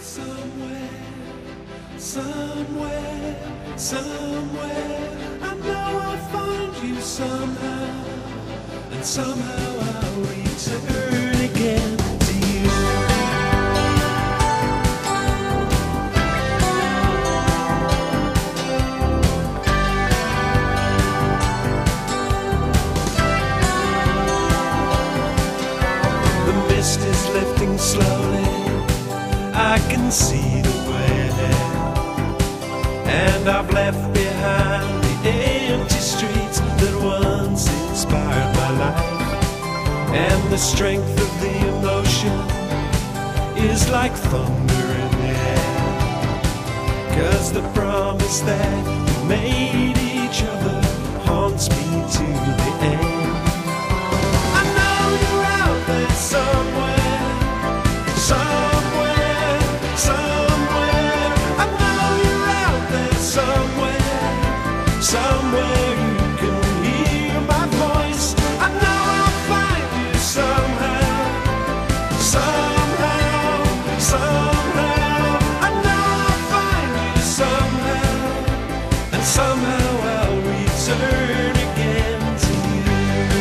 Somewhere, somewhere, somewhere, I know I'll find you somehow, and somehow I'll return again to you. The mist is lifting slowly, I can see the way, and I've left behind the empty streets that once inspired my life. And the strength of the emotion is like thunder in the air, 'cause the promise that we made each other haunts me to the end. I know you're out there somewhere, somewhere, somewhere. I know you're out there somewhere, somewhere you can hear my voice. I know I'll find you somehow, somehow, somehow. I know I'll find you somehow, and somehow I'll return again to you.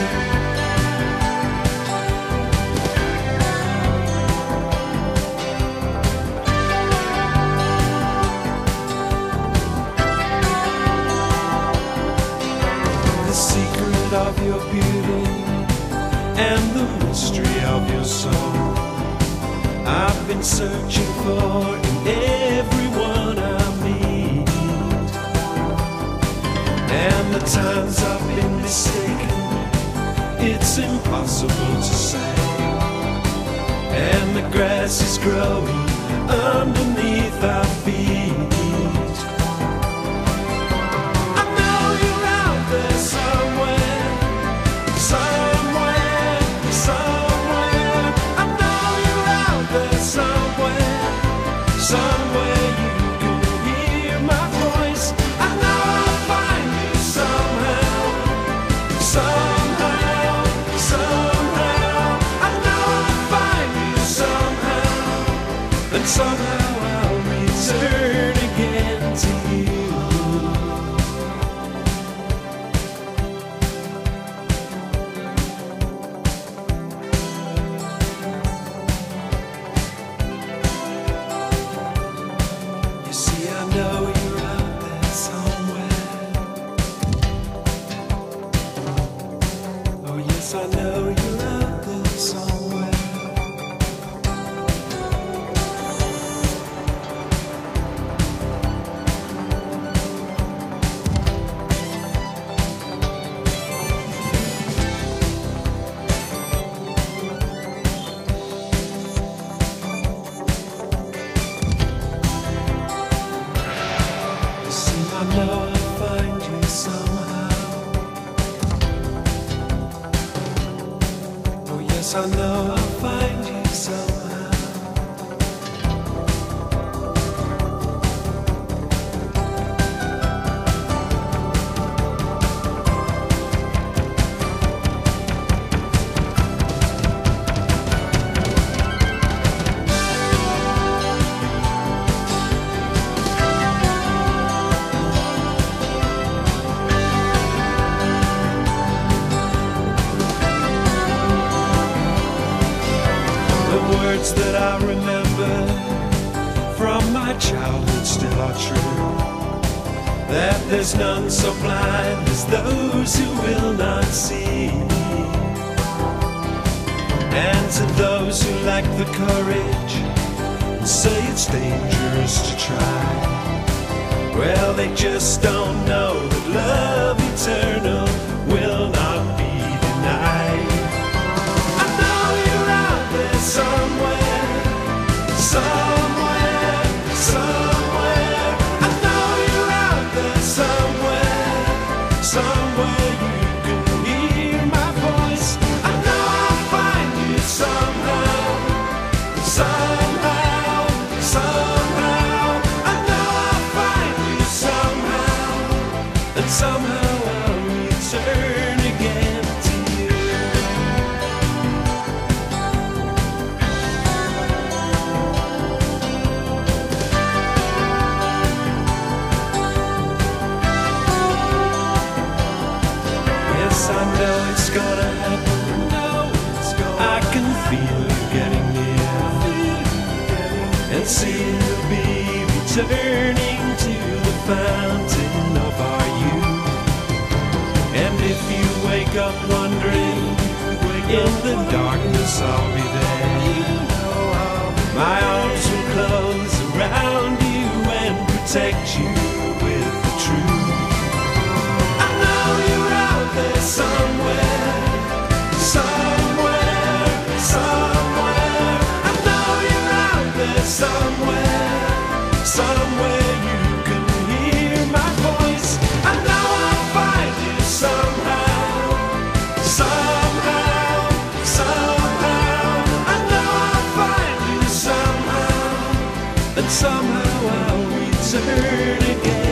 The secret of your beauty and the mystery of your soul, I've been searching for in everyone I meet. And the times I've been mistaken, it's impossible to say. And the grass is growing underneath our feet. I know you're out there somewhere, somewhere, somewhere. I know you're out there somewhere, somewhere you can hear my voice. I know I'll find you somehow, somehow, somehow. I know I'll find you somehow, and somehow I'll return again to you. You see, I know you're out there somewhere. Oh yes, I know you're out there somewhere. You see, I know I'll find you somehow. Oh yes, I know I'll find you somehow. The words that I remember from my childhood still are true, that there's none so blind as those who will not see. And to those who lack the courage and say it's dangerous to try, well, they just don't know that love eternal will not be denied. I know you're out there somewhere, somewhere, somewhere. I know you're out there somewhere, somewhere you can hear my voice. I know I'll find you somehow, somehow, somehow. I know I'll find you somehow, and somehow I'll return again. In the darkness I'll be there. My arms will close around you and protect you with the truth. I know you're out there somewhere, somewhere, somewhere. I know you're out there somewhere, somewhere you can hear my voice. I know I'll find you somehow, somehow, somehow. I know I'll find you somehow, and somehow I'll return again.